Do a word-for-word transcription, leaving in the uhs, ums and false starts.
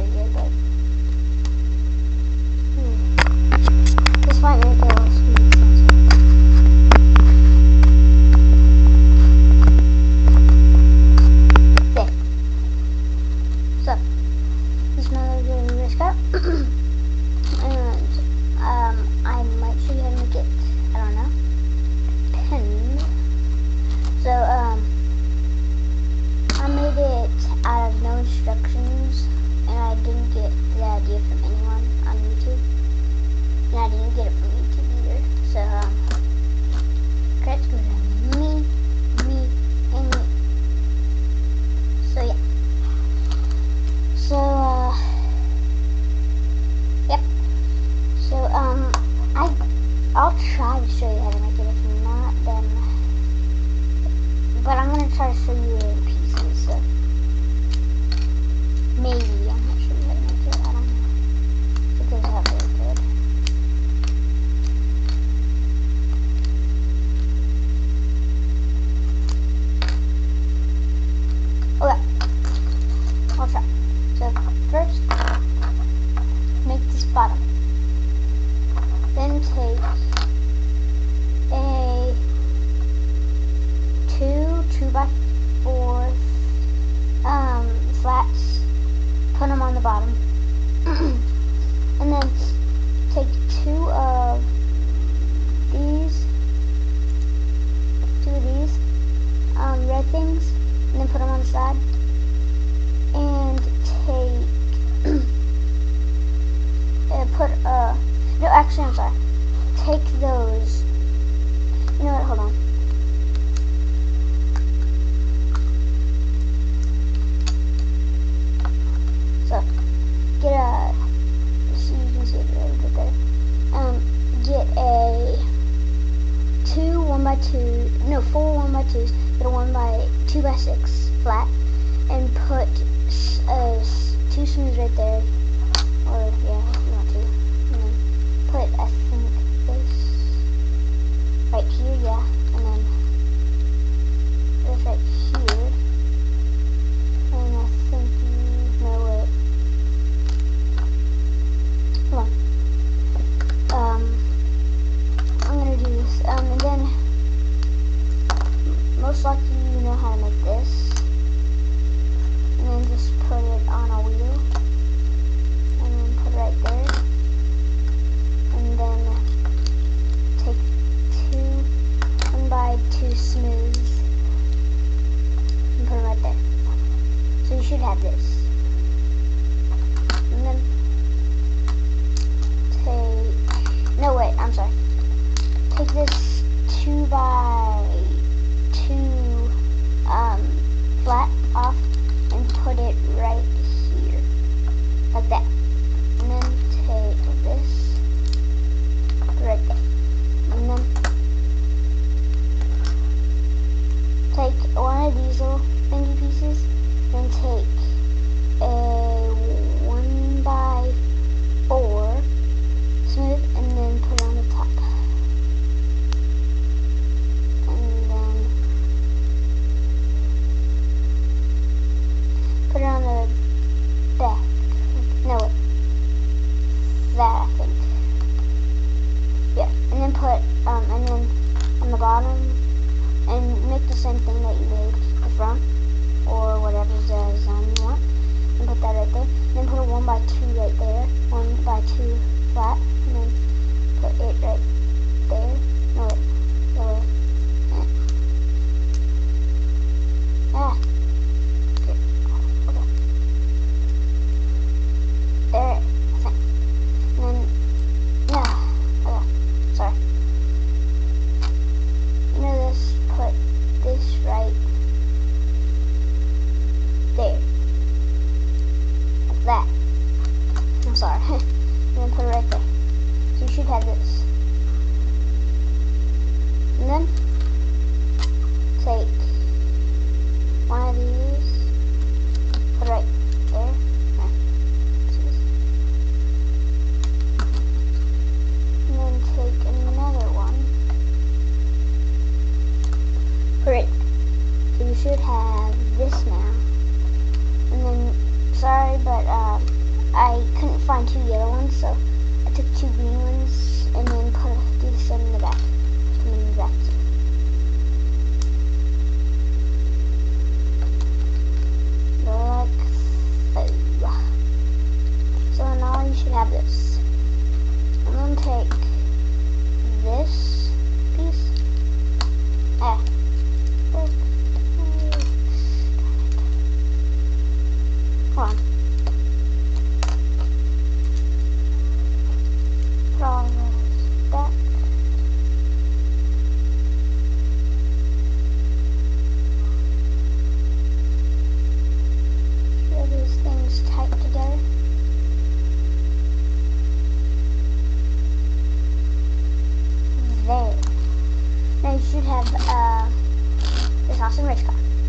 very good, but hmm. This might make a little squeaky sound. Okay. So, this is my little game risk up. And um, I might show you how to make it, I don't know, pinned. So, um, I made it out of no instructions, and I didn't get the idea from anyone on YouTube, and I didn't get it from YouTube either. So, um, credits go to me, me, and me. So, yeah. So, uh, yep. So, um, I, I'll try to show you how to make it. If not, then, but I'm gonna try to show you in pieces. So, maybe I'm not sure how to make it. I don't know. Because it's not very good. Okay, I'll try. So first, make this bottom. Then take a two two by four um, flats, put them on the bottom, and then take two of these, two of these um, red things, and then put them on the side, and take uh, put uh no actually I'm sorry take those, you know what, hold on. So get a, so you can see it a little bit better. Um, get a two one by two, no four one by twos. Get a one by two by six flat, and put uh, two smooths right there, or yeah, if you want to. And then put I think this right here, yeah, and then this right here, and I think you know it. Hold on. Um, I'm gonna do this. Um, and then most likely you know how to make this. And then just put it on a wheel. And then put it right there. And then take two one by two smooths and put them right there. So you should have this. And then take, no wait, I'm sorry. Take this two by two um, flat off and put it right here, like that. And then take this, put it right there. And then take one of these little thingy pieces, then take a one by four smooth, and then put it on the top. And then put it on the back. No, wait. That, I think. Yeah, and then put, um, and then on the bottom, and make the same thing that you made the front, or whatever design you want, and put that right there. And then put a one by two right there, one by two flat, and then put it right there. No, wait, no, wait. Eh. Ah. Okay. Okay. There, I think. And then, no, okay, sorry. You know this, put this right there. Like that. I'm sorry. And then put it right there. So you should have this. And then take one of these, put it right there. There. See this? And then take another one, put it. So you should have this now. And then, sorry, but um, I couldn't find two yellow ones, so I took two green ones and then put do the same in the back. Put them in the back. Like so. So now you should have this. I'm gonna take this piece. Ah. Hold on. Put all this back. Sure these things tight together. There. Now you should have uh, this awesome race car.